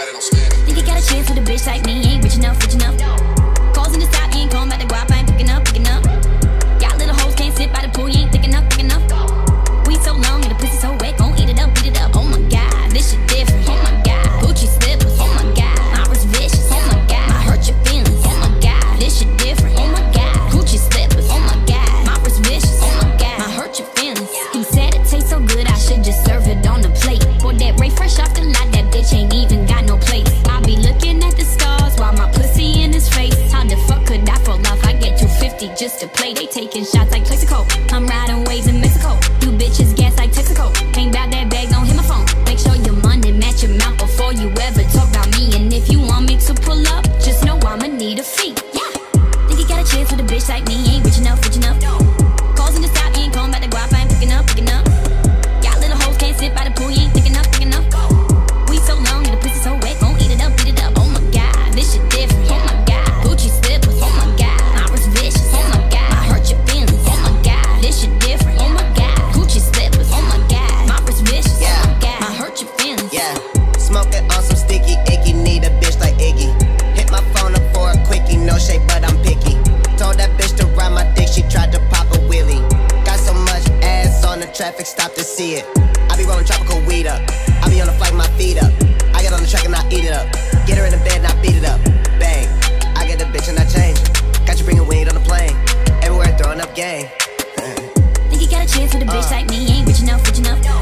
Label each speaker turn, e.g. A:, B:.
A: Think you got a chance with a bitch like me, ain't rich enough, rich enough. Calls in the stop, you ain't calling about the guap, I ain't picking up, picking up. Y'all little hoes can't sit by the pool, you ain't thick enough, thick enough. We so long and the pussy so wet, gon' eat it up, beat it up. Oh my god, this shit different. Oh my god, Gucci slippers. Oh my god, my wrist vicious. Oh my god, I hurt your feelings. Oh my god, this shit different. Oh my god, Gucci slippers. Oh my god, my wrist vicious. Oh my god, I hurt your feelings. He said it tastes so good, I should just serve it on the plate. For that Ray fresh off the lot, that bitch ain't even got no place. I be looking at the stars while my pussy in his face. How the fuck could I fall off? I get 250 just to play. They taking shots like Plexico. I'm riding waves in Mexico. You bitches gas like Texaco. Ain't bout that bag, don't hit my phone. Make sure your money match your mouth before you ever talk about me. And if you want me to pull up, just know I'ma need a fee. Yeah. Think you got a chance with a bitch like me, ain't rich enough, rich enough. Calls in the stop, you ain't calling about the guap, I ain't picking up, picking up. Y'all little hoes can't sit by the pool, you ain't thick enough, thick enough. We so long and the pussy so wet, gon' eat it up, beat it up. Oh my god, this shit different. Oh my god, Gucci slippers. Oh my god, my wrist vicious. Oh my god, I hurt your feelings. Oh my god, this shit different. Oh my god, Gucci slippers. Oh my god, my wrist vicious. Oh my god, I hurt your feelings.
B: Yeah, smoking on some sticky icky, need a bitch like Iggy. Hit my phone up for a quickie, no shade but I'm picky. Told that bitch to ride my dick, she tried to pop a wheelie. Got so much ass on the traffic stop to see it. I be rolling tropical weed up, I be on the flight, my feet up. I get on the track and I eat it up. Get her in the bed and I beat it up. Bang, I get the bitch and I change. Got you bringing weed on the plane. Everywhere throwing up gang.
A: Think you got a chance with a bitch like me, ain't rich enough, rich enough.